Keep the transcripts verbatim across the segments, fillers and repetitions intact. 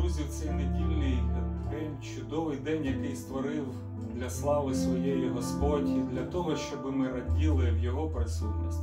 друзі, в цей недільний день, чудовий день, який створив для слави своєї Господь, і для того, щоб ми раділи в Його присутності.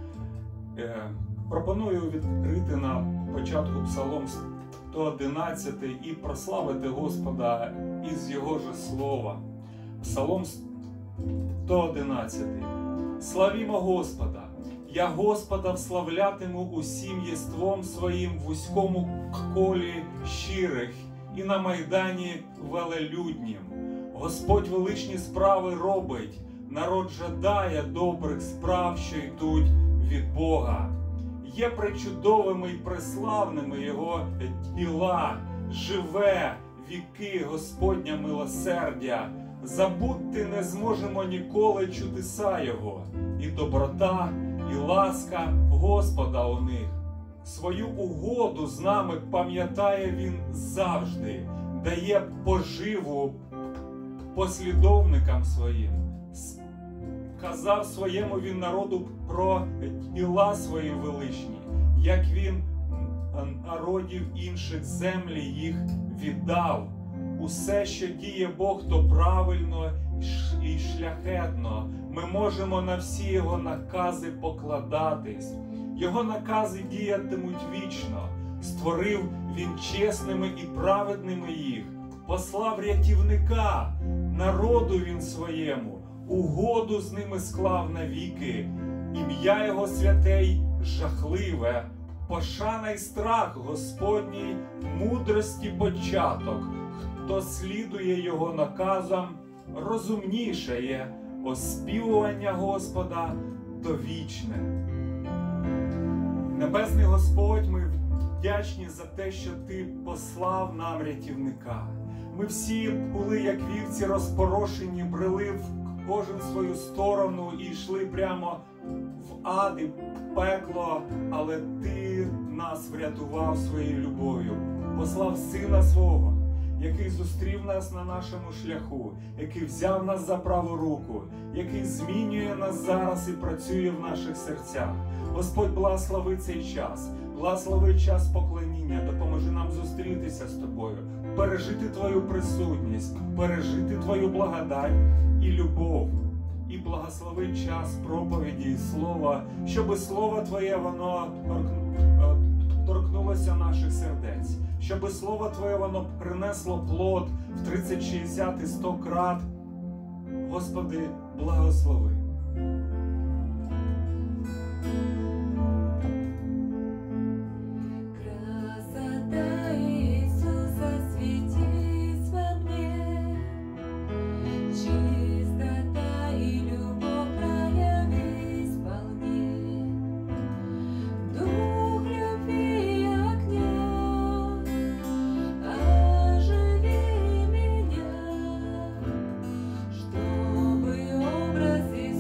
Пропоную відкрити на початку Псалом сто одинадцятий і прославити Господа із Його же слова. Псалом сто одинадцятий. Славімо Господа! Я Господа вславлятиму усім єством своїм в вузькому колі щирих і на майдані велелюднім. Господь величні справи робить, народ жадає добрих справ, що йдуть від Бога. Є пречудовими й преславними Його діла, живе віки Господня милосердя. Забути не зможемо ніколи чудеса Його, і доброта, і ласка Господа у них. Свою угоду з нами пам'ятає Він завжди, дає поживу послідовникам своїм. Казав своєму Він народу про діла свої величні, як Він народів інших землі їх віддав. Усе, що діє Бог, то правильно і шляхетно. Ми можемо на всі Його накази покладатись. Його накази діятимуть вічно. Створив Він чесними і праведними їх. Послав рятівника, народу Він своєму. Угоду з ними склав навіки. Ім'я Його святе й жахливе. Пошана й страх Господній, мудрості початок. Хто слідує Його наказам, розумнішає. Оспівування Господа то вічне. Небесний Господь, ми вдячні за те, що Ти послав нам рятівника. Ми всі були, як вівці, розпорошені, брели в кожен свою сторону і йшли прямо в ад і пекло, але Ти нас врятував своєю любов'ю. Послав Сина Свого, який зустрів нас на нашому шляху, який взяв нас за праву руку, який змінює нас зараз і працює в наших серцях. Господь, благослови цей час, благослови час поклоніння, допоможи нам зустрітися з Тобою, пережити Твою присутність, пережити Твою благодать і любов. І благослови час проповіді і слова, щоб Слово Твоє, воно торкнулося наших сердець, щоб Слово Твоє, воно принесло плод в тридцять, шістдесят і сто крат. Господи, благослови. Чтобы образ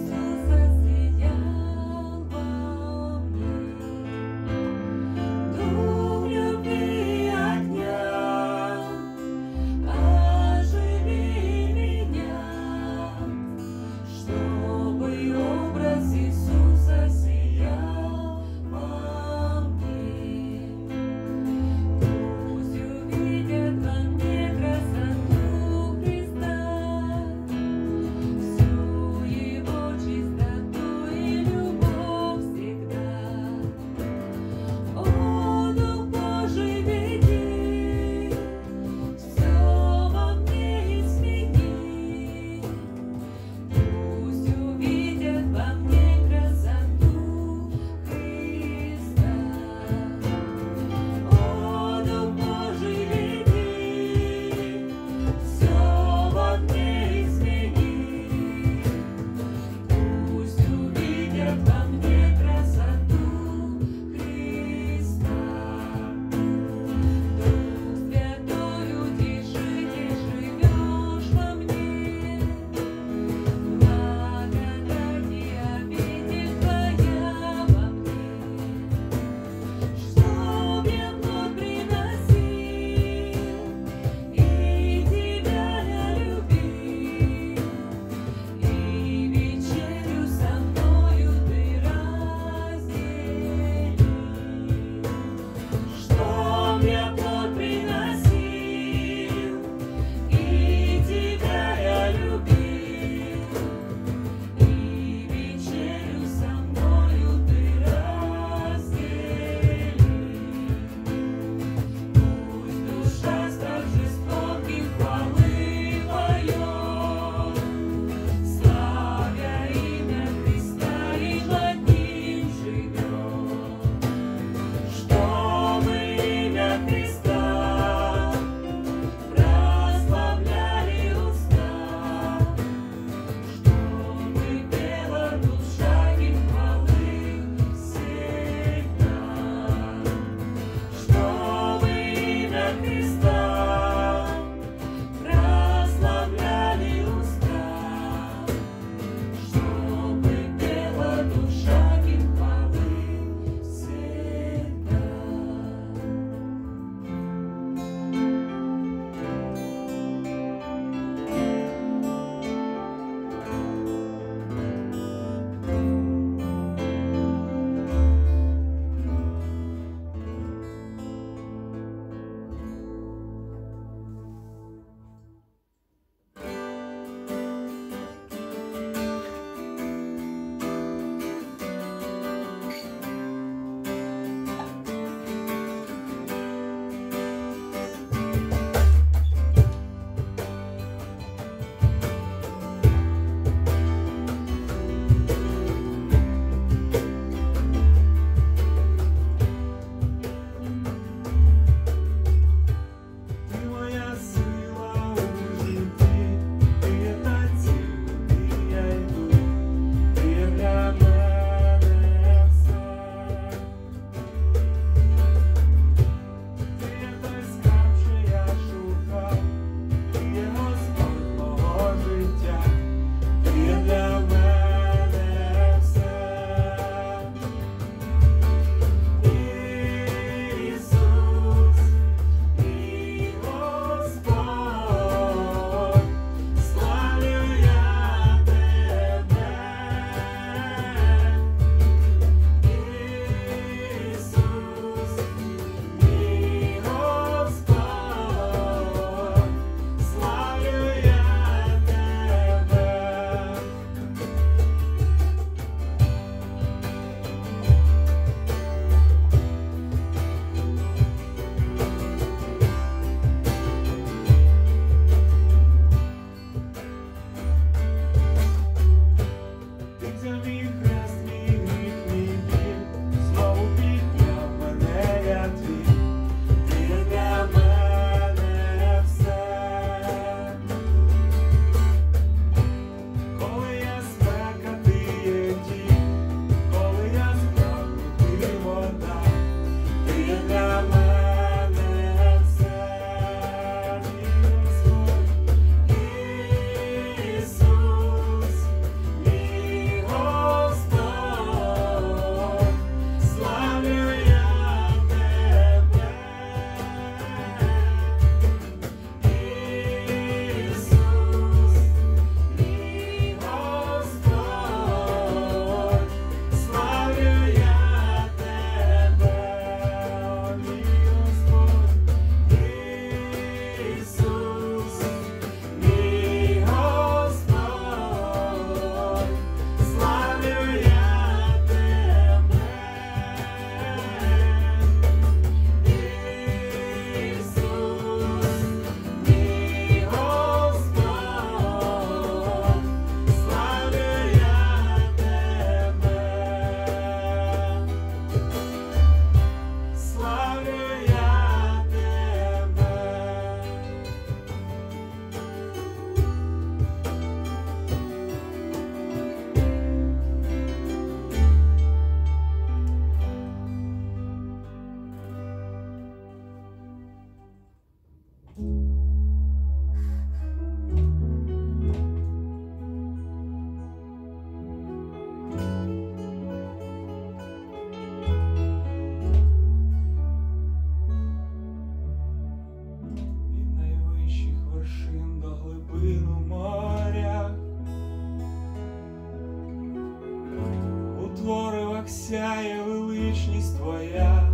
у творивах сяє величність Твоя.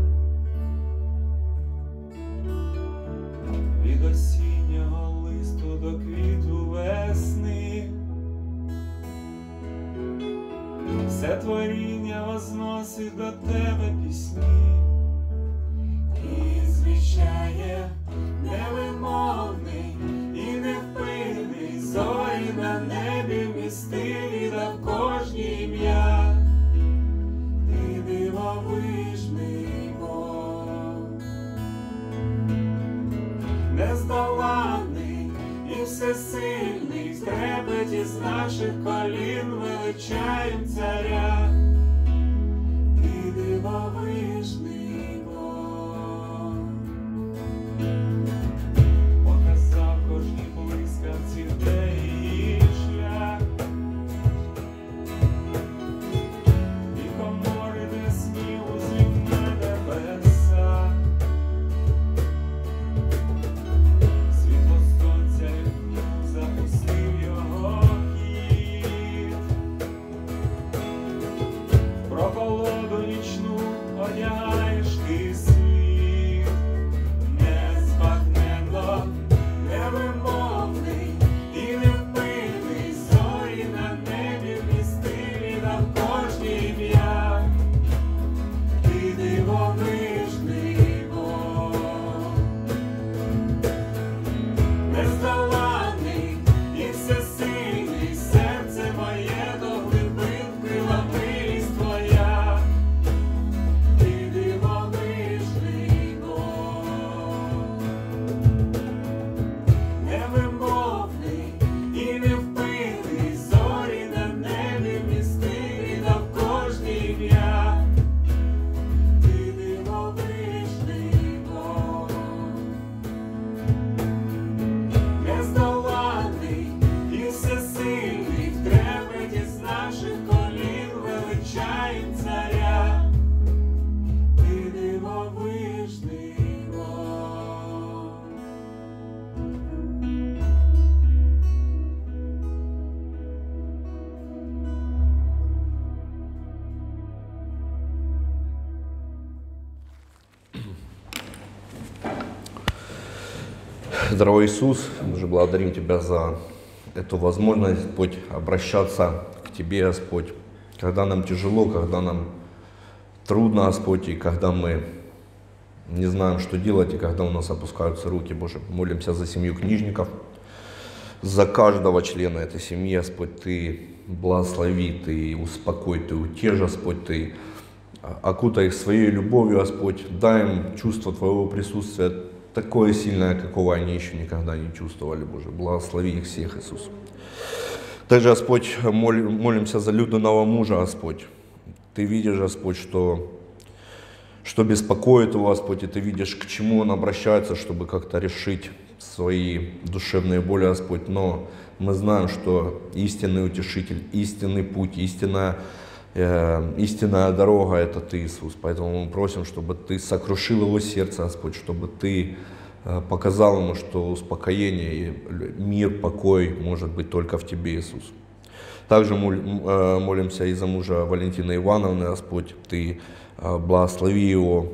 Від осіннього листу до квіту весни все творіння возносить до Тебе пісні і звіщає невимовний і невпинний, зорі на небі вмістиві, да в кожній ім'я. Ти дивовижний Бог, нездоланний і всесильний, в трепеті з наших колін величаєм царя. Ти дивовижний Бог, показав кожній блискавці, де її шлях, і комори, де снігу злівне небеса. Світло сонця вікну запустив його хід, в прохолоду нічну одягаєш ти світ, незбагненно, невимовний і невпинний, зорі на небі вмістиві, да в кожній ім'я. Ти дивовижний Бог, нездоланний і всесильний, серце моє до глибин вкрила милість Твоя. Ти дивовижний Бог, невимовний і невпинний, зорі на небі вмістиві, да в кожній ім'я. Ти дивовижний Бог, нездоланний і всесильний, в трепеті з наших колін величаєм царя. Ти дивовижний Бог. Дорогой Иисус, мы же благодарим Тебя за эту возможность, Господь, обращаться к Тебе, Господь, когда нам тяжело, когда нам трудно, Господь, и когда мы не знаем, что делать, и когда у нас опускаются руки, Боже. Молимся за семью книжников, за каждого члена этой семьи, Господь, Ты благослови, Ты успокой, Ты утешь, Господь, Ты окутай их своей любовью, Господь, дай им чувство Твоего присутствия, такое сильное, какого они еще никогда не чувствовали, Боже. Благослови их всех, Иисус. Также, Господь, молимся за Людиного мужа, Господь. Ты видишь, Господь, что, что беспокоит его, Господь, и Ты видишь, к чему он обращается, чтобы как-то решить свои душевные боли, Господь. Но мы знаем, что истинный утешитель, истинный путь, истинная, э, истинная дорога — это Ты, Иисус. Поэтому мы просим, чтобы Ты сокрушил его сердце, Господь, чтобы Ты э, показал ему, что успокоение, и мир, покой может быть только в Тебе, Иисус. Также молимся и за мужа Валентины Ивановны, Господь, Ты благослови его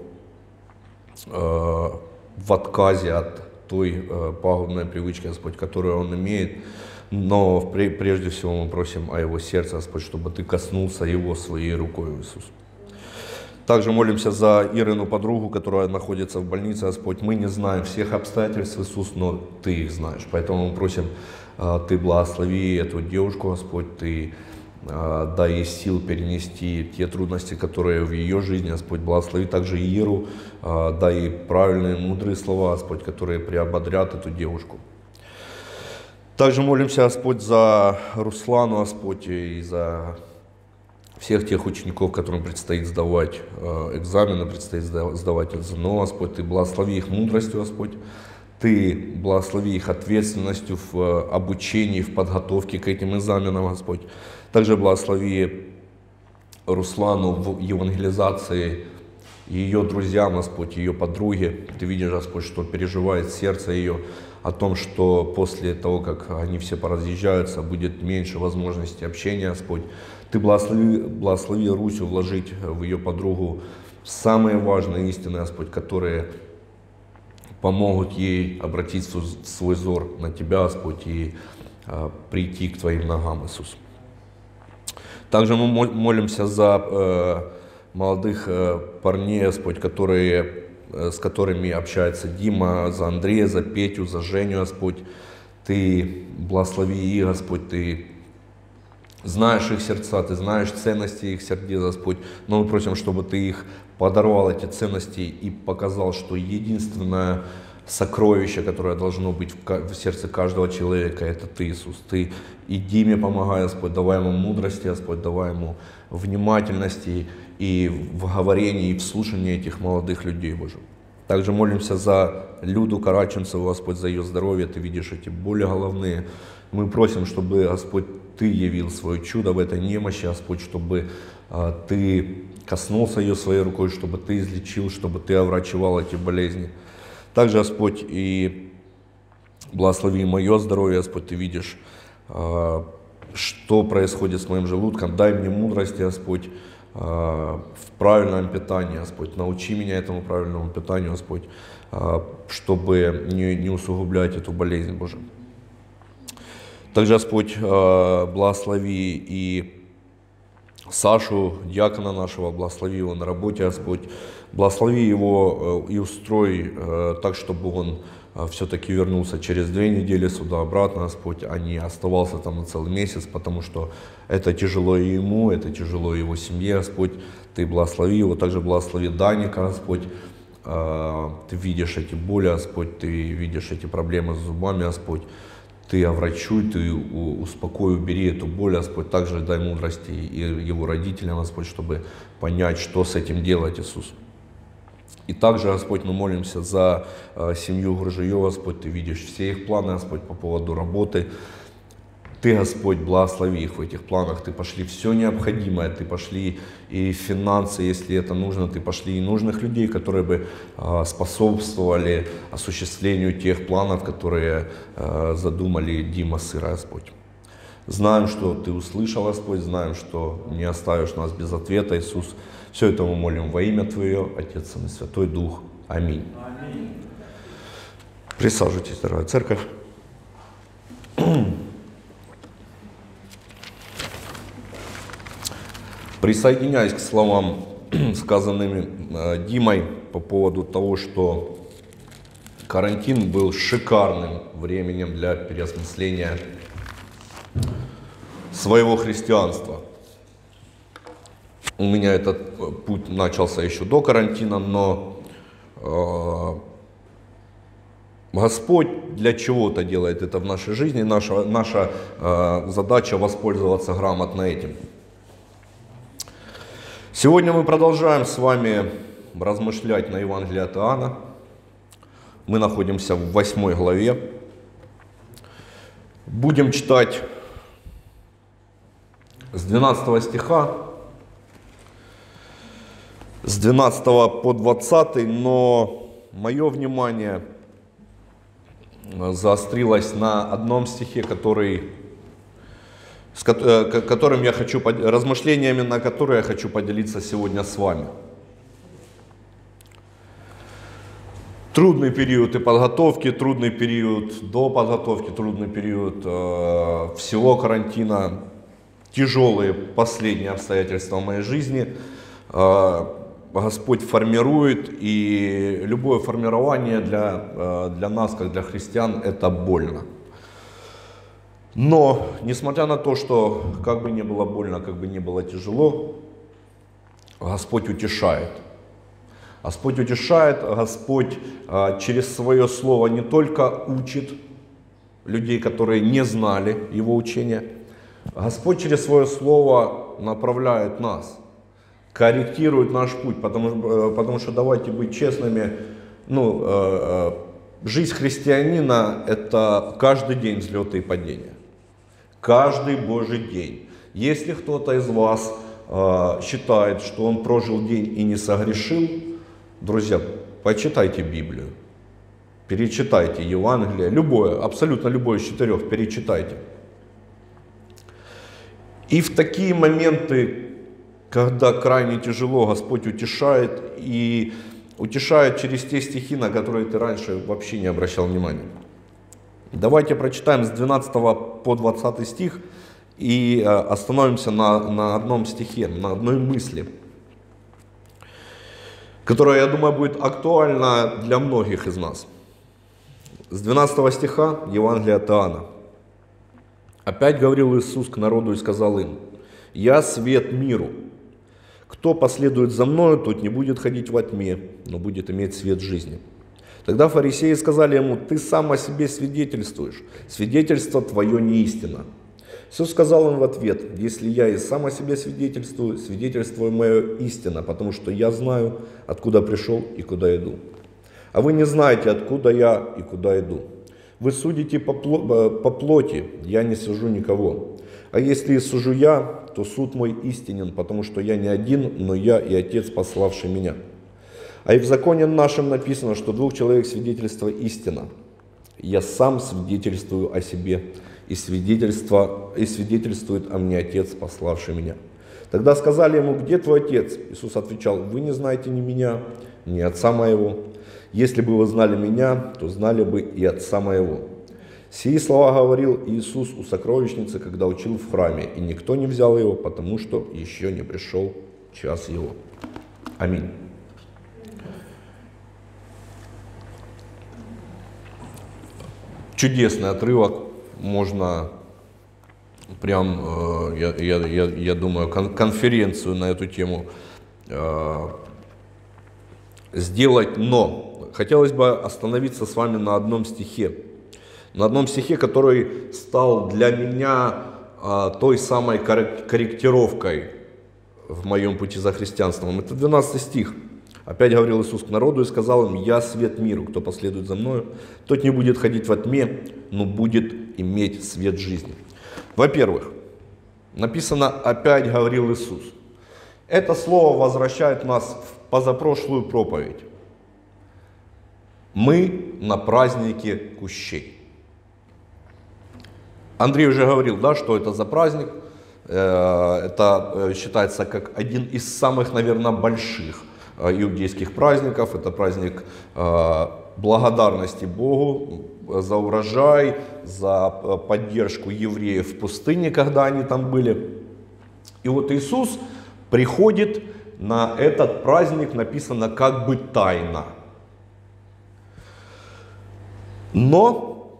в отказе от той пагубной привычки, Господь, которую он имеет. Но прежде всего мы просим о его сердце, Господь, чтобы Ты коснулся его своей рукой, Иисус. Также молимся за Ирину подругу, которая находится в больнице, Господь. Мы не знаем всех обстоятельств, Иисус, но Ты их знаешь. Поэтому мы просим, Ты благослови эту девушку, Господь, Ты дай ей сил перенести те трудности, которые в ее жизни, Господь. Благослови также Иру, дай ей правильные, мудрые слова, Господь, которые приободрят эту девушку. Также молимся, Господь, за Руслану, Господь, и за всех тех учеников, которым предстоит сдавать экзамены, предстоит сдавать ЗНО, Господь. Ты благослови их мудростью, Господь. Ты благослови их ответственностью в обучении, в подготовке к этим экзаменам, Господь. Также благослови Руслану в евангелизации ее друзьям, Господь, ее подруге. Ты видишь, Господь, что переживает сердце ее о том, что после того, как они все поразъезжаются, будет меньше возможностей общения, Господь. Ты благослови, благослови Русю вложить в ее подругу самые важные истины, Господь, которые помогут ей обратить свой взор на Тебя, Господь, и э, прийти к Твоим ногам, Иисус. Также мы молимся за э, молодых э, парней, Господь, которые, э, с которыми общается Дима, за Андрея, за Петю, за Женю, Господь. Ты благослови их, Господь, Ты знаешь их сердца, Ты знаешь ценности их сердец, Господь. Но мы просим, чтобы Ты их подорвал, эти ценности, и показал, что единственное сокровище, которое должно быть в сердце каждого человека, это Ты, Иисус. Ты и Диме помогай, Господь, давай ему мудрости, Господь, давай ему внимательности и в говорении, и в слушании этих молодых людей, Боже. Также молимся за Люду Караченцеву, Господь, за ее здоровье. Ты видишь эти боли головные. Мы просим, чтобы, Господь, Ты явил свое чудо в этой немощи, Господь, чтобы а, Ты коснулся ее своей рукой, чтобы Ты излечил, чтобы Ты оврачевал эти болезни. Также, Господь, и благослови мое здоровье, Господь, Ты видишь, а, что происходит с моим желудком. Дай мне мудрости, Господь, а, в правильном питании, Господь. Научи меня этому правильному питанию, Господь, а, чтобы не, не усугублять эту болезнь, Боже. Также, Господь, благослови и Сашу, диакона нашего, благослови его на работе, Господь. Благослови его и устрой так, чтобы он все-таки вернулся через две недели сюда обратно, Господь, а не оставался там на целый месяц, потому что это тяжело и ему, это тяжело и его семье, Господь. Ты благослови его, также благослови Даника, Господь. Ты видишь эти боли, Господь, Ты видишь эти проблемы с зубами, Господь. Ты оврачуй, Ты успокой, убери эту боль, Господь. Также дай мудрости и его родителям, Господь, чтобы понять, что с этим делать, Иисус. И также, Господь, мы молимся за семью Гуржиева, Господь. Ты видишь все их планы, Господь, по поводу работы. Ты, Господь, благослови их в этих планах. Ты пошли все необходимое, Ты пошли и финансы, если это нужно, Ты пошли и нужных людей, которые бы способствовали осуществлению тех планов, которые задумали Дима с Ирой, Господь. Знаем, что Ты услышал, Господь, знаем, что не оставишь нас без ответа, Иисус. Все это мы молим во имя Твое, Отец, Сын и Святой Дух. Аминь. Аминь. Присаживайтесь, дорогая церковь. Присоединяюсь к словам, сказанными Димой по поводу того, что карантин был шикарным временем для переосмысления своего христианства. У меня этот путь начался еще до карантина, но э, Господь для чего-то делает это в нашей жизни. Наша, наша э, задача воспользоваться грамотно этим. Сегодня мы продолжаем с вами размышлять на Евангелии от Иоанна. Мы находимся в восьмой главе. Будем читать с двенадцатого стиха, с двенадцатого по двадцатый, но мое внимание заострилось на одном стихе, который, с которым я хочу, размышлениями на которые я хочу поделиться сегодня с вами. Трудный период и подготовки, трудный период до подготовки, трудный период э, всего карантина, тяжелые последние обстоятельства в моей жизни. Э, Господь формирует, и любое формирование для, э, для нас, как для христиан, это больно. Но, несмотря на то, что как бы ни было больно, как бы ни было тяжело, Господь утешает. Господь утешает, Господь а, через свое слово не только учит людей, которые не знали Его учения, Господь через свое слово направляет нас, корректирует наш путь, потому, потому что, давайте быть честными, ну, э, э, жизнь христианина – это каждый день взлеты и падения, каждый Божий день. Если кто-то из вас э, считает, что он прожил день и не согрешил, Друзья, почитайте Библию, перечитайте Евангелие, любое, абсолютно любое из четырех, перечитайте. И в такие моменты, когда крайне тяжело, Господь утешает, и утешает через те стихи, на которые ты раньше вообще не обращал внимания. Давайте прочитаем с двенадцатого по двадцатый стих и остановимся на, на одном стихе, на одной мысли, которая, я думаю, будет актуальна для многих из нас. С двенадцатого стиха Евангелия от Иоанна. «Опять говорил Иисус к народу и сказал им: Я свет миру. Кто последует за мною, тот не будет ходить во тьме, но будет иметь свет жизни. Тогда фарисеи сказали ему: Ты сам о себе свидетельствуешь, свидетельство твое не истина. Иисус сказал им в ответ: Если я и сам о себе свидетельствую, свидетельство мое истина, потому что я знаю, откуда пришел и куда иду. А вы не знаете, откуда я и куда иду. Вы судите по плоти, я не сужу никого. А если и сужу я, то суд мой истинен, потому что я не один, но я и Отец, пославший меня. А и в законе нашем написано, что двух человек свидетельство истина. Я сам свидетельствую о себе, и, свидетельство, и свидетельствует о мне Отец, пославший меня. Тогда сказали ему: Где твой Отец? Иисус отвечал: Вы не знаете ни меня, ни Отца моего. Если бы вы знали меня, то знали бы и Отца моего. Сии слова говорил Иисус у сокровищницы, когда учил в храме, и никто не взял его, потому что еще не пришел час его. Аминь. Чудесный отрывок, можно прям, я, я, я, я думаю, кон- конференцию на эту тему э, сделать, но хотелось бы остановиться с вами на одном стихе. На одном стихе, который стал для меня а, той самой корректировкой в моем пути за христианством. Это двенадцатый стих. Опять говорил Иисус к народу и сказал им: Я свет миру, кто последует за мною, тот не будет ходить во тьме, но будет иметь свет жизни. Во-первых, написано «опять говорил Иисус». Это слово возвращает нас в позапрошлую проповедь. Мы на празднике кущей. Андрей уже говорил, да, что это за праздник. Это считается как один из самых, наверное, больших иудейских праздников. Это праздник благодарности Богу за урожай, за поддержку евреев в пустыне, когда они там были. И вот Иисус приходит на этот праздник, написано, как бы тайно. Но,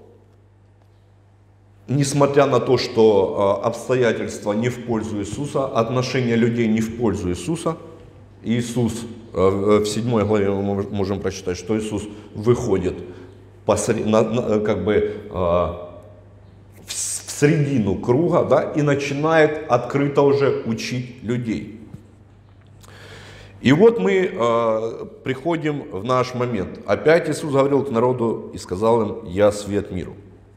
несмотря на то, что обстоятельства не в пользу Иисуса, отношения людей не в пользу Иисуса, Иисус, в седьмой главе мы можем прочитать, что Иисус выходит посред, на, на, как бы в середину круга, да, и начинает открыто уже учить людей. И вот мы э, приходим в наш момент. Опять Иисус говорил к народу и сказал им: «Я свет миру».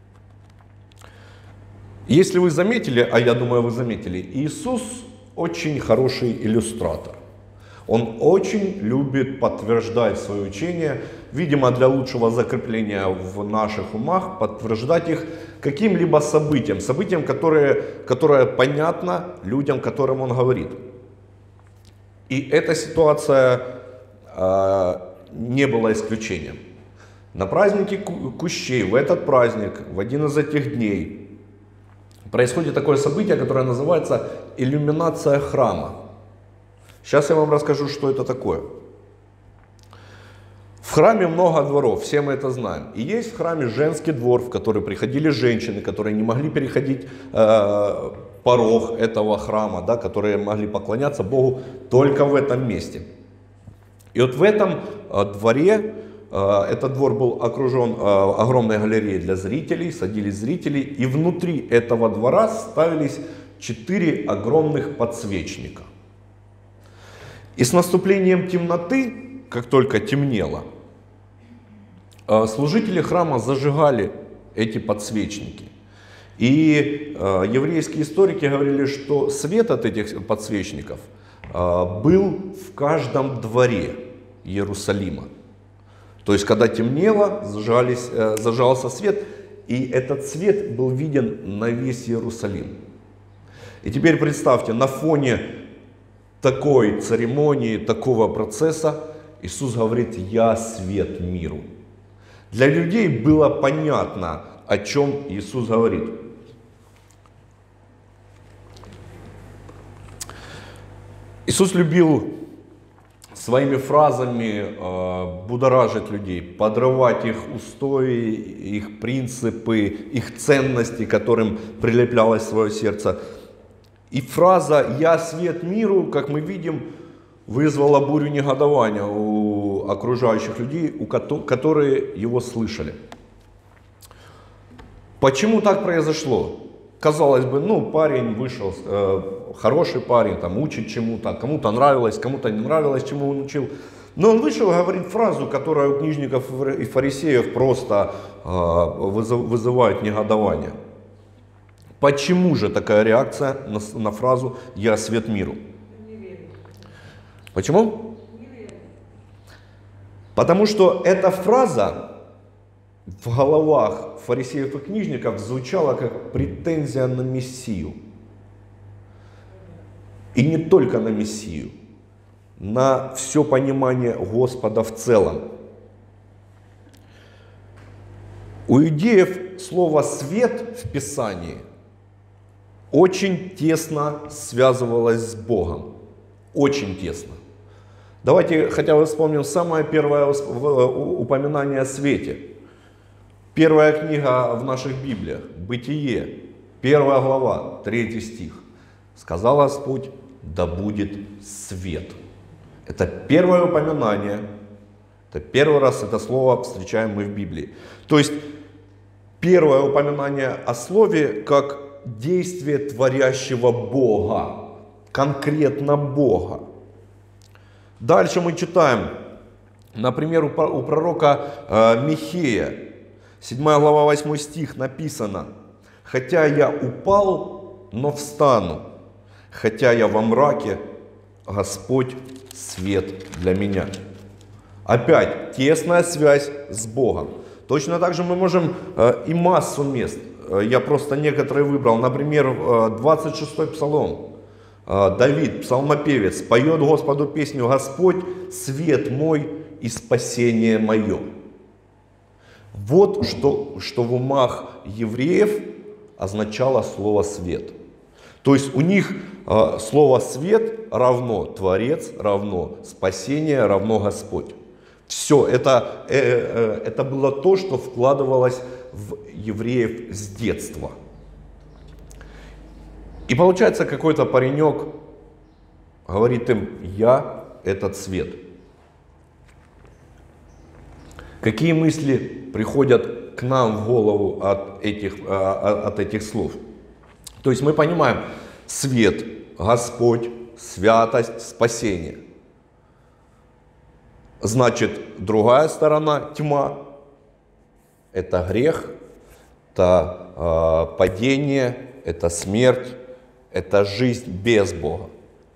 Если вы заметили, а я думаю, вы заметили, Иисус очень хороший иллюстратор. Он очень любит подтверждать свое учение, видимо, для лучшего закрепления в наших умах, подтверждать их каким-либо событием, событием, которое, которое понятно людям, которым он говорит. И эта ситуация э, не была исключением. На празднике Кущей, в этот праздник, в один из этих дней, происходит такое событие, которое называется иллюминация храма. Сейчас я вам расскажу, что это такое. В храме много дворов, все мы это знаем. И есть в храме женский двор, в который приходили женщины, которые не могли переходить э, порог этого храма, да, которые могли поклоняться Богу только в этом месте. И вот в этом э, дворе, э, этот двор был окружен э, огромной галереей для зрителей, садились зрители, и внутри этого двора ставились четыре огромных подсвечника. И с наступлением темноты, как только темнело, служители храма зажигали эти подсвечники. И еврейские историки говорили, что свет от этих подсвечников был в каждом дворе. Иерусалима. То есть, когда темнело, зажались, э, зажался свет, и этот свет был виден на весь Иерусалим. И теперь представьте, на фоне такой церемонии, такого процесса, Иисус говорит: «Я свет миру». Для людей было понятно, о чем Иисус говорит. Иисус любил своими фразами э, будоражить людей, подрывать их устои, их принципы, их ценности, которым прилеплялось свое сердце. И фраза «Я свет миру», как мы видим, вызвала бурю негодования у окружающих людей, у которые его слышали. Почему так произошло? Казалось бы, ну, парень вышел, э, хороший парень, там, учит чему-то, кому-то нравилось, кому-то не нравилось, чему он учил. Но он вышел и говорит фразу, которая у книжников и фарисеев просто э, вызывает негодование. Почему же такая реакция на, на фразу «Я свет миру»? Почему? Потому что эта фраза в головах фарисеев и книжников звучала как претензия на Мессию. И не только на Мессию, на все понимание Господа в целом. У иудеев слово «свет» в Писании очень тесно связывалось с Богом. Очень тесно. Давайте хотя бы вспомним самое первое упоминание о свете. Первая книга в наших Библиях, Бытие, первая глава, третий стих. Сказал Господь: да будет свет. Это первое упоминание, это первый раз это слово встречаем мы в Библии. То есть первое упоминание о слове как действие творящего Бога, конкретно Бога. Дальше мы читаем, например, у пророка Михея, седьмая глава, восьмой стих написано: «Хотя я упал, но встану, хотя я во мраке, Господь свет для меня». Опять тесная связь с Богом. Точно так же мы можем и массу мест. Я просто некоторые выбрал. Например, двадцать шестой псалом. Давид, псалмопевец, поет Господу песню: «Господь свет мой и спасение мое». Вот что, что в умах евреев означало слово «свет». То есть у них э, слово «свет» равно Творец, равно спасение, равно Господь. Все, это, э, э, это было то, что вкладывалось в евреев с детства. И получается, какой-то паренек говорит им: «Я этот свет». Какие мысли приходят к нам в голову от этих, от этих слов? То есть мы понимаем: свет, Господь, святость, спасение. Значит, другая сторона, тьма, это грех, это э, падение, это смерть, это жизнь без Бога.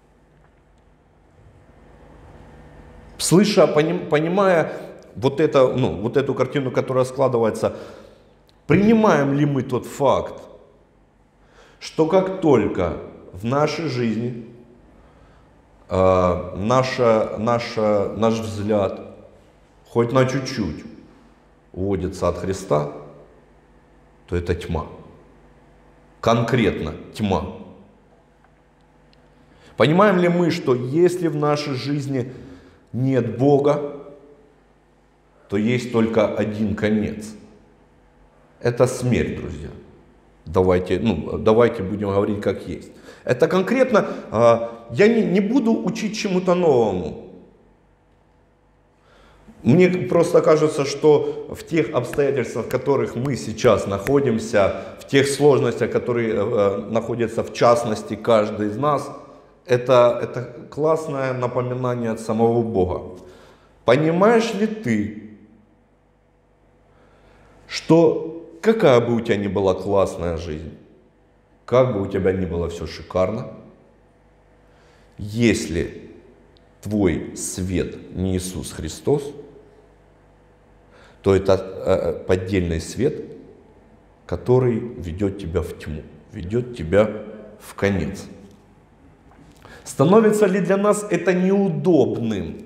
Слыша, понимая вот, это, ну, вот эту картину, которая складывается, принимаем ли мы тот факт, что как только в нашей жизни э, наша, наша, наш взгляд хоть на чуть-чуть уводится от Христа, то это тьма. Конкретно тьма. Понимаем ли мы, что если в нашей жизни нет Бога, то есть только один конец? Это смерть, друзья. Давайте, ну, давайте будем говорить как есть. Это конкретно, э, я не, не буду учить чему-то новому. Мне просто кажется, что в тех обстоятельствах, в которых мы сейчас находимся, в тех сложностях, которые э, находятся в частности каждый из нас, это, это классное напоминание от самого Бога. Понимаешь ли ты, что какая бы у тебя ни была классная жизнь, как бы у тебя ни было все шикарно, если твой свет не Иисус Христос, то это поддельный свет, который ведет тебя в тьму, ведет тебя в конец. Становится ли для нас это неудобным?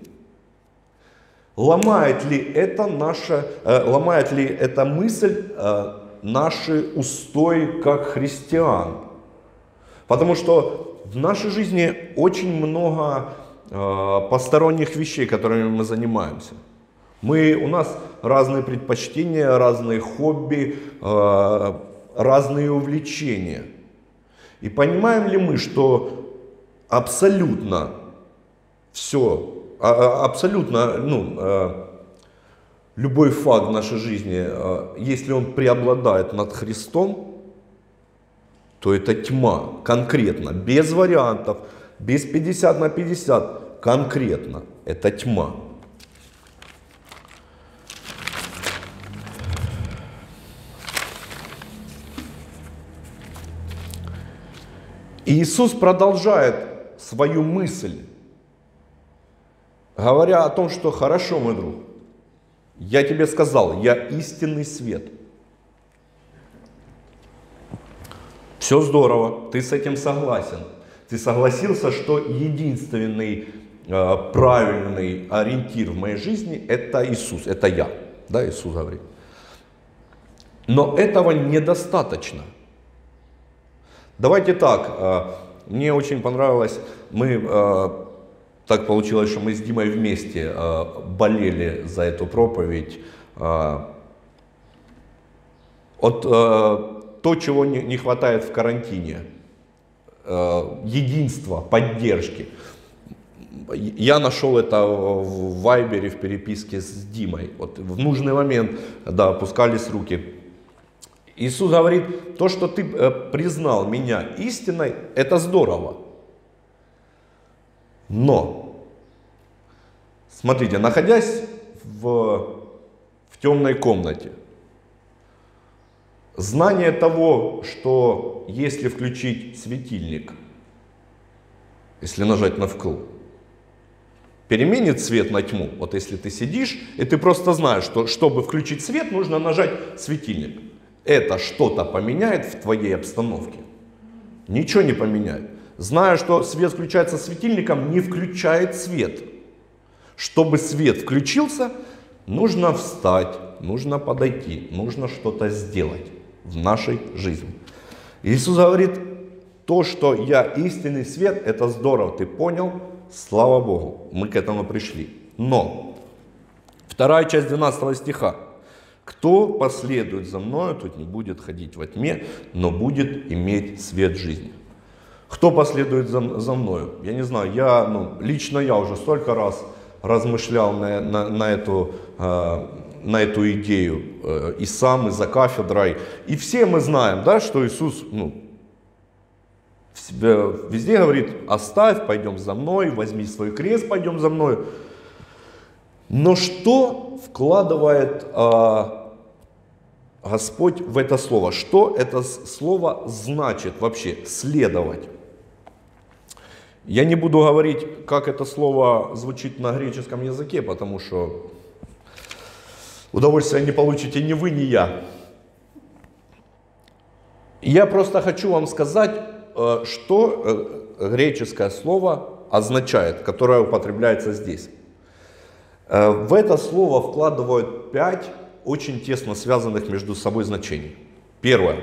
Ломает ли это наша, ломает ли эта мысль наши устои как христиан? Потому что в нашей жизни очень много посторонних вещей, которыми мы занимаемся. Мы, у нас разные предпочтения, разные хобби, разные увлечения. И понимаем ли мы, что абсолютно все, абсолютно, ну, любой факт в нашей жизни, если он преобладает над Христом, то это тьма, конкретно, без вариантов, без пятьдесят на пятьдесят, конкретно, это тьма. И Иисус продолжает свою мысль, говоря о том, что хорошо, мой друг, я тебе сказал, я истинный свет. Все здорово, ты с этим согласен. Ты согласился, что единственный э, правильный ориентир в моей жизни это Иисус, это я. Да, Иисус говорит. Но этого недостаточно. Давайте так, мне очень понравилось, мы, так получилось, что мы с Димой вместе болели за эту проповедь. Вот то, чего не хватает в карантине, единства, поддержки. Я нашел это в Вайбере, в переписке с Димой. Вот в нужный момент, да, опускались руки. Иисус говорит, то, что ты признал меня истиной, это здорово. Но, смотрите, находясь в, в темной комнате, знание того, что если включить светильник, если нажать на вкл, переменит свет на тьму. Вот если ты сидишь, и ты просто знаешь, что чтобы включить свет, нужно нажать светильник. Это что-то поменяет в твоей обстановке? Ничего не поменяет. Зная, что свет включается светильником, не включает свет. Чтобы свет включился, нужно встать, нужно подойти, нужно что-то сделать в нашей жизни. Иисус говорит, то, что я истинный свет, это здорово, ты понял, слава Богу, мы к этому пришли. Но, вторая часть двенадцатого стиха. Кто последует за мною, тот не будет ходить во тьме, но будет иметь свет жизни. Кто последует за, за мною? Я не знаю, я, ну, лично я уже столько раз размышлял на, на, на, эту, э, на эту идею э, и сам, и за кафедрой. И все мы знаем, да, что Иисус, ну, везде говорит, оставь, пойдем за мной, возьми свой крест, пойдем за мной. Но что вкладывает э, Господь в это слово? Что это слово значит вообще следовать? Я не буду говорить, как это слово звучит на греческом языке, потому что удовольствия не получите ни вы, ни я. Я просто хочу вам сказать, э, что э, греческое слово означает, которое употребляется здесь. В это слово вкладывают пять очень тесно связанных между собой значений. Первое.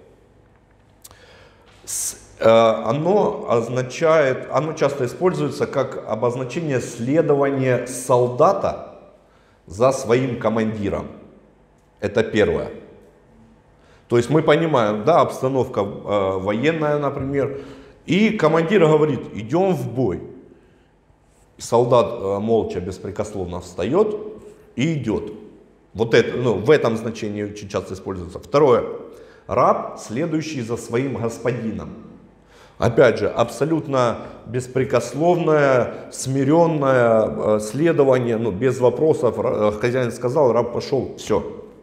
Оно означает, оно часто используется как обозначение следования солдата за своим командиром. Это первое. То есть мы понимаем, да, обстановка военная, например, и командир говорит, идем в бой. Солдат молча, беспрекословно встает и идет. Вот это, ну, в этом значении очень часто используется. Второе. Раб, следующий за своим господином. Опять же, абсолютно беспрекословное, смиренное следование, ну, без вопросов. Хозяин сказал, раб пошел, все.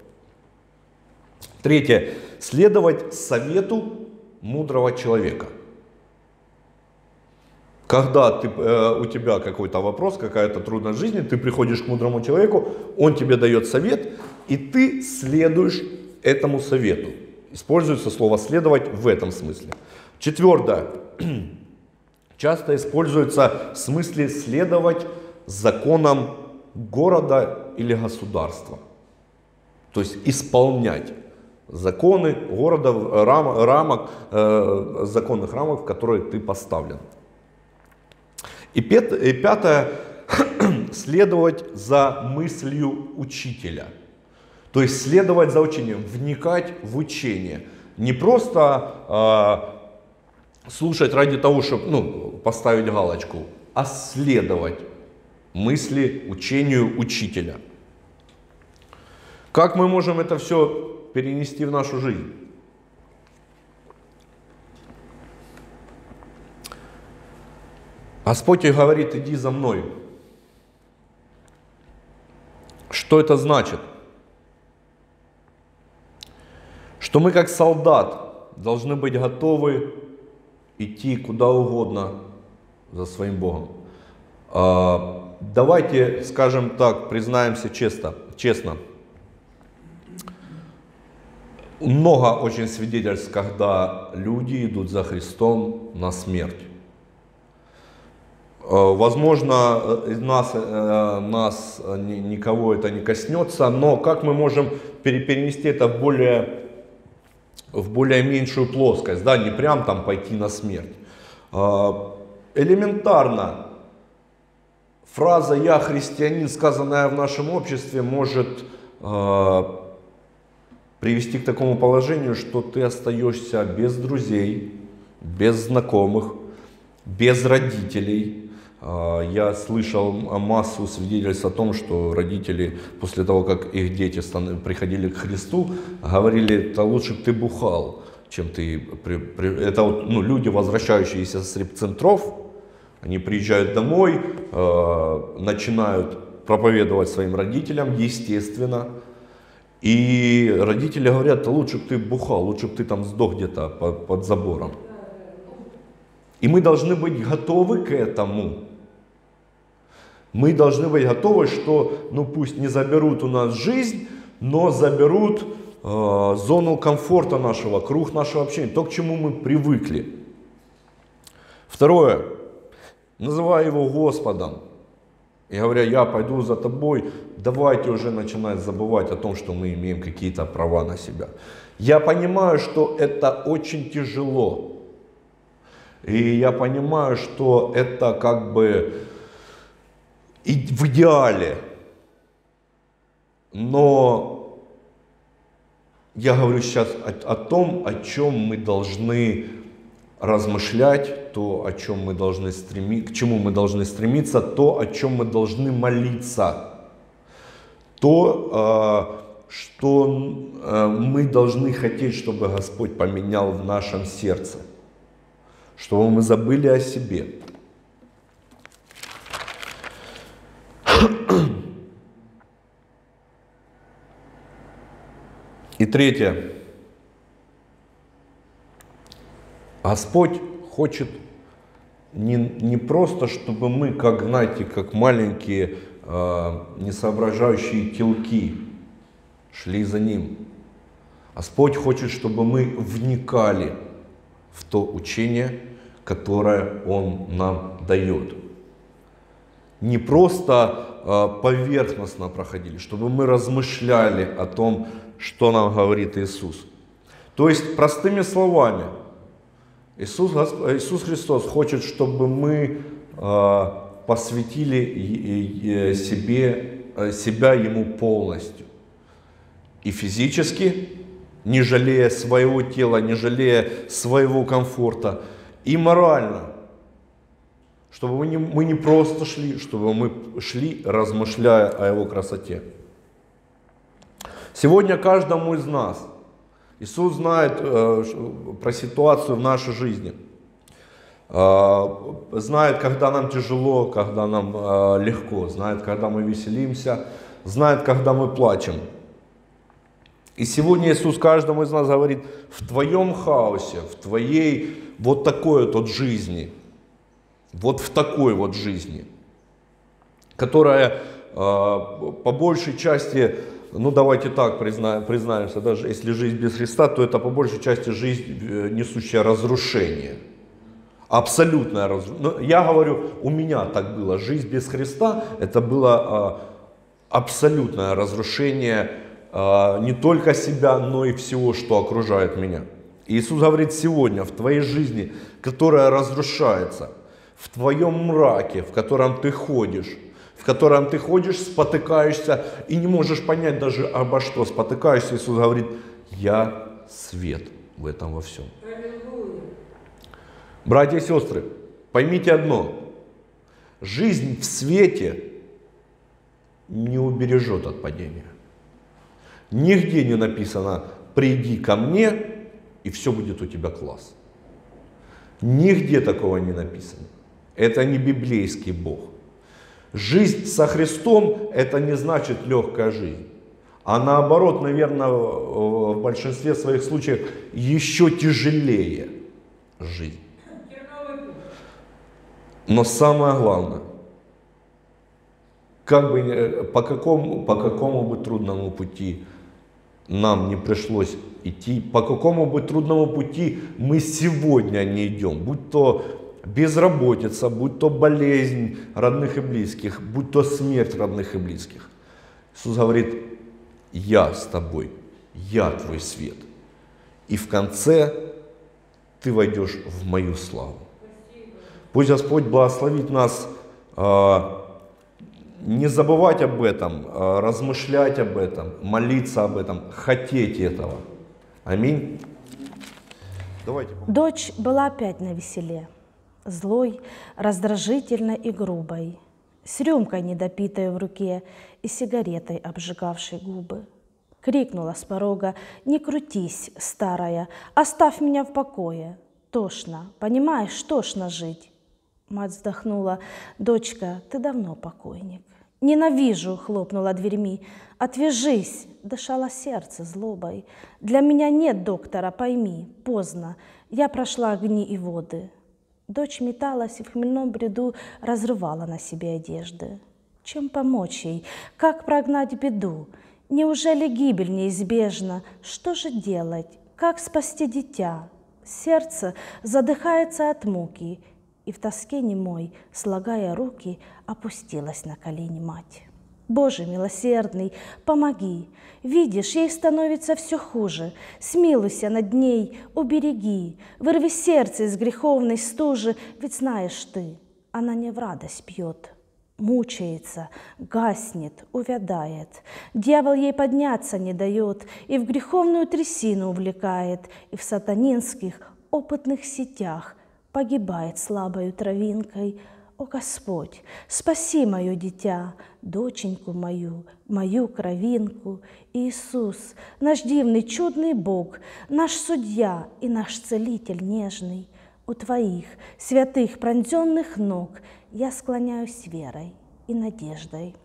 Третье. Следовать совету мудрого человека. когда ты, э, у тебя какой-то вопрос, какая-то трудность в жизни, ты приходишь к мудрому человеку, он тебе дает совет, и ты следуешь этому совету. Используется слово «следовать» в этом смысле. Четвертое. Часто используется в смысле следовать законам города или государства. То есть исполнять законы города, рам, рамок, э, законных рамок, в которые ты поставлен. И, пят, и пятое. Следовать за мыслью учителя. То есть следовать за учением, вникать в учение. Не просто э, слушать ради того, чтобы ну, поставить галочку, а следовать мысли, учению учителя. Как мы можем это все перенести в нашу жизнь? Господь говорит: иди за мной. Что это значит? Что мы как солдат должны быть готовы идти куда угодно за своим Богом. Давайте, скажем так, признаемся честно, честно. Много очень свидетельств, когда люди идут за Христом на смерть. Возможно, из нас, нас никого это не коснется, но как мы можем перенести это в более, в более меньшую плоскость, да, не прям там пойти на смерть. Элементарно, фраза «я христианин», сказанная в нашем обществе, может привести к такому положению, что ты остаешься без друзей, без знакомых, без родителей. Я слышал массу свидетельств о том, что родители после того, как их дети приходили к Христу, говорили: да лучше бы ты бухал, чем ты... Это вот, ну, люди, возвращающиеся с репцентров, они приезжают домой, начинают проповедовать своим родителям, естественно. И родители говорят: да лучше бы ты бухал, лучше бы ты там сдох где-то под, под забором. И мы должны быть готовы к этому. Мы должны быть готовы, что, ну пусть не заберут у нас жизнь, но заберут э, зону комфорта нашего, круг нашего общения, то, к чему мы привыкли. Второе. Называя его Господом. И говоря: я пойду за тобой, давайте уже начинать забывать о том, что мы имеем какие-то права на себя. Я понимаю, что это очень тяжело. И я понимаю, что это как бы и в идеале. Но я говорю сейчас о, о том, о чем мы должны размышлять, то, о чем мы должны стремиться, к чему мы должны стремиться, то, о чем мы должны молиться, то, что мы должны хотеть, чтобы Господь поменял в нашем сердце, чтобы мы забыли о себе. И третье. Господь хочет не, не просто, чтобы мы, как, знаете, как маленькие э, несоображающие телки, шли за Ним. Господь хочет, чтобы мы вникали в то учение, которое Он нам дает. Не просто э, поверхностно проходили, чтобы мы размышляли о том, что нам говорит Иисус. То есть, простыми словами, Иисус, Иисус Христос хочет, чтобы мы э, посвятили себе, себя Ему полностью. И физически, не жалея своего тела, не жалея своего комфорта, и морально. Чтобы мы не, мы не просто шли, чтобы мы шли, размышляя о Его красоте. Сегодня каждому из нас Иисус знает э, про ситуацию в нашей жизни. Э, знает, когда нам тяжело, когда нам э, легко. Знает, когда мы веселимся. Знает, когда мы плачем. И сегодня Иисус каждому из нас говорит: в твоем хаосе, в твоей вот такой вот жизни, вот в такой вот жизни, которая э, по большей части, ну давайте так признаем, признаемся, даже если жизнь без Христа, то это по большей части жизнь, несущая разрушение. Абсолютное разрушение. Я говорю, у меня так было. Жизнь без Христа — это было э, абсолютное разрушение э, не только себя, но и всего, что окружает меня. Иисус говорит: сегодня в твоей жизни, которая разрушается, в твоем мраке, в котором ты ходишь, в котором ты ходишь, спотыкаешься и не можешь понять даже обо что спотыкаешься, Иисус говорит: я свет в этом во всем. Братья и сестры, поймите одно: жизнь в свете не убережет от падения. Нигде не написано: приди ко мне, и все будет у тебя класс. Нигде такого не написано. Это не библейский Бог. Жизнь со Христом — это не значит легкая жизнь. А наоборот, наверное, в большинстве своих случаев еще тяжелее жизнь. Но самое главное, как бы, по, какому, по какому бы трудному пути нам не пришлось идти, по какому бы трудному пути мы сегодня не идем, будь то безработица, будь то болезнь родных и близких, будь то смерть родных и близких. Иисус говорит: я с тобой, я твой свет. И в конце ты войдешь в мою славу. Пусть Господь благословит нас э, не забывать об этом, э, размышлять об этом, молиться об этом, хотеть этого. Аминь. Давайте. Дочь была опять навеселе, злой, раздражительной и грубой, с рюмкой недопитой в руке и сигаретой, обжигавшей губы. Крикнула с порога: «Не крутись, старая, оставь меня в покое. Тошно, понимаешь, тошно жить». Мать вздохнула: «Дочка, ты давно покойник». «Ненавижу», — хлопнула дверьми. «Отвяжись», — дышало сердце злобой. «Для меня нет доктора, пойми, поздно. Я прошла огни и воды». Дочь металась и в хмельном бреду разрывала на себе одежды. Чем помочь ей? Как прогнать беду? Неужели гибель неизбежна? Что же делать? Как спасти дитя? Сердце задыхается от муки, и в тоске немой, слагая руки, опустилась на колени мать. «Боже милосердный, помоги! Видишь, ей становится все хуже. Смилуйся над ней, убереги, вырви сердце из греховной стужи, ведь знаешь ты, она не в радость пьет». Мучается, гаснет, увядает. Дьявол ей подняться не дает, и в греховную трясину увлекает, и в сатанинских опытных сетях погибает слабою травинкой. О Господь, спаси мое дитя, доченьку мою, мою кровинку. Иисус, наш дивный чудный Бог, наш судья и наш целитель нежный, у Твоих святых пронзенных ног я склоняюсь верой и надеждой.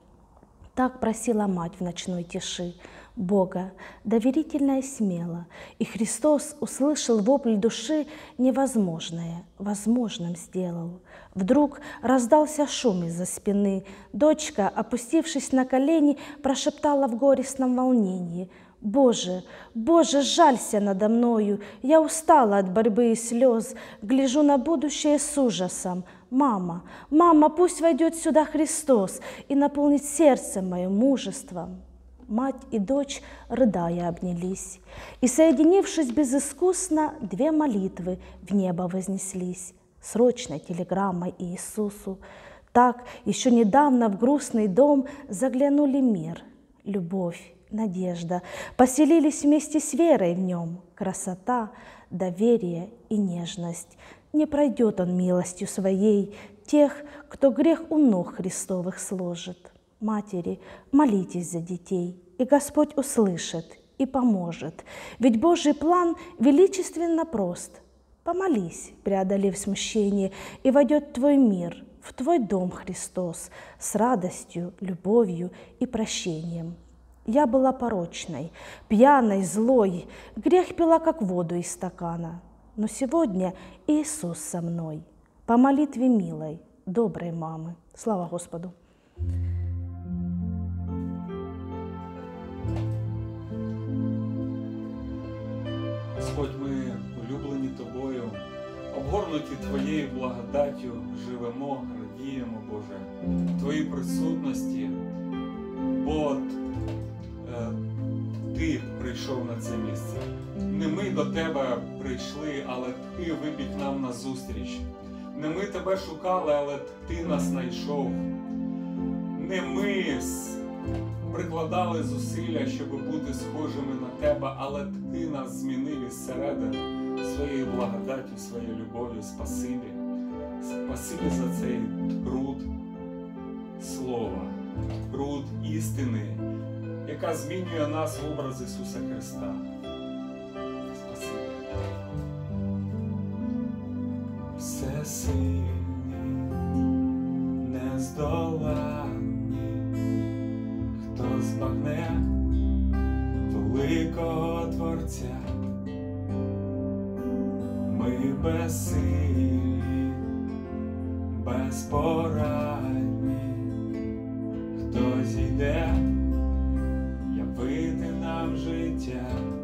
Так просила мать в ночной тиши Бога, доверительно и смело, и Христос услышал вопль души, невозможное возможным сделал. Вдруг раздался шум из-за спины. Дочка, опустившись на колени, прошептала в горестном волнении: «Боже, Боже, жалься надо мною, я устала от борьбы и слез, гляжу на будущее с ужасом. Мама, мама, пусть войдет сюда Христос и наполнит сердце мое мужеством». Мать и дочь, рыдая, обнялись, и, соединившись безыскусно, две молитвы в небо вознеслись срочной телеграммой Иисусу. Так еще недавно в грустный дом заглянули мир, любовь, надежда, поселились вместе с верой в нем, красота, доверие и нежность. Не пройдет он милостью своей тех, кто грех у ног Христовых сложит. Матери, молитесь за детей, и Господь услышит и поможет, ведь Божий план величественно прост. Помолись, преодолев смущение, и войдет твой мир, в твой дом Христос, с радостью, любовью и прощением. Я была порочной, пьяной, злой, грех пила, как воду из стакана. Но сегодня Иисус со мной. по молитве милой, доброй мамы. Слава Господу! Господь, ми улюблені Тобою, обгорнуті Твоєю благодаттю, живемо, радіємо, Боже, в Твоїй присутності, бо е, Ти прийшов на це місце. Не ми до Тебе прийшли, але Ти вибіг нам назустріч. Не ми Тебе шукали, але Ти нас знайшов. Не ми прикладали зусилля, щоб бути схожими на Тебе, але Ти нас змінив із середини своєю благодаттю, своєю любов'ю. Спасибі. Спасибі за цей труд слова, труд істини, яка змінює нас в образ Ісуса Христа. Спасибі. Всесильний, нездоланний, хто збагне великого Творця. Ми безсилі, безпорадні, хто зійде явити нам життя.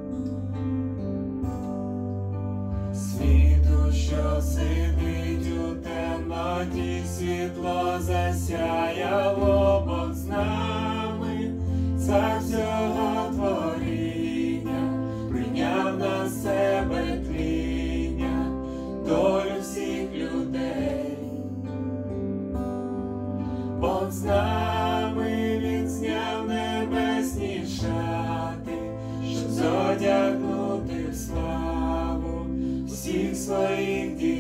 Світу, що сидить у темноті, світло засяяло, Бог з нами, цар всього творіння, прийняв на себе тління, долю всіх людей. Бог з нами, Він зняв небесні шати, щоб зодягнути в славу всіх своїх дітей.